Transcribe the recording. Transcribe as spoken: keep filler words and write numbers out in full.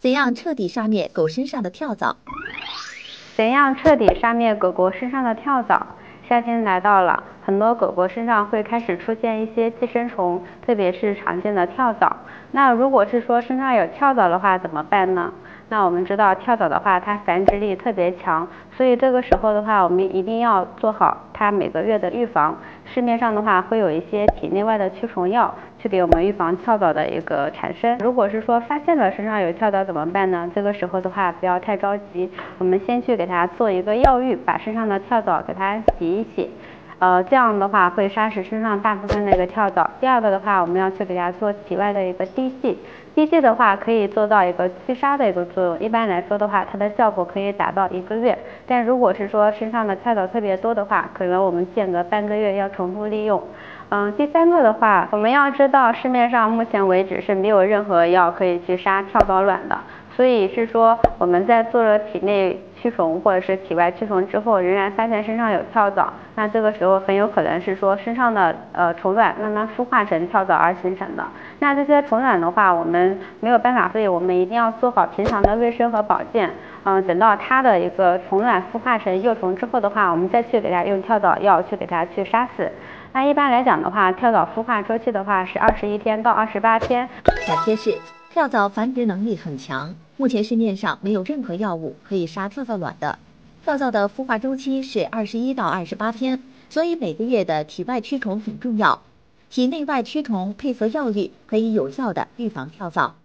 怎样彻底杀灭狗身上的跳蚤？ 怎样彻底杀灭狗狗身上的跳蚤？夏天来到了，很多狗狗身上会开始出现一些寄生虫，特别是常见的跳蚤。那如果是说身上有跳蚤的话，怎么办呢？那我们知道跳蚤的话，它繁殖力特别强，所以这个时候的话，我们一定要做好它每个月的预防。市面上的话会有一些体内外的驱虫药，去给我们预防跳蚤的一个产生。如果是说发现了身上有跳蚤怎么办呢？这个时候的话不要太着急，我们先去给它做一个药浴，把身上的跳蚤给它洗一洗。呃，这样的话会杀死身上大部分的一个跳蚤。第二个的话，我们要去给它做体外的一个滴剂，滴剂的话可以做到一个驱杀的一个作用。一般来说的话，它的效果可以达到一个月。但如果是说身上的跳蚤特别多的话，可能我们间隔半个月要重复利用。嗯，第三个的话，我们要知道市面上目前为止是没有任何药可以去杀跳蚤卵的，所以是说我们在做了体内驱虫或者是体外驱虫之后，仍然发现身上有跳蚤，那这个时候很有可能是说身上的呃虫卵慢慢孵化成跳蚤而形成的。那这些虫卵的话，我们没有办法，所以我们一定要做好平常的卫生和保健。嗯，等到它的一个虫卵孵化成幼虫之后的话，我们再去给它用跳蚤药去给它去杀死。那一般来讲的话，跳蚤孵化周期的话是二十一天到二十八天。 小贴士：跳蚤繁殖能力很强，目前市面上没有任何药物可以杀跳蚤卵的。跳蚤的孵化周期是二十一到二十八天，所以每个月的体外驱虫很重要。体内外驱虫配合药浴，可以有效的预防跳蚤。